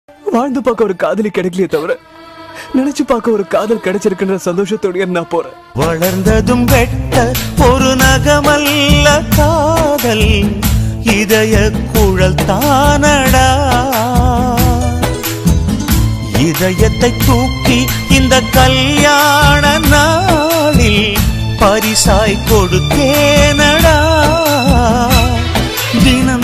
வாழ்ந்து பார்க்க ஒரு காதலி கிடைக்கலையே தவிர நினைச்சு பார்க்க ஒரு காதல் கிடைச்சிருக்குன்ற சந்தோஷத்தோட நான் போறேன். வளர்ந்ததும் வெட்ட ஒரு நகமல்ல காதல் இதய குழல் தானடா. இதயத்தை தூக்கி இந்த கல்யாண நாளில் பரிசாய் கொடுத்தேனடா. தினம்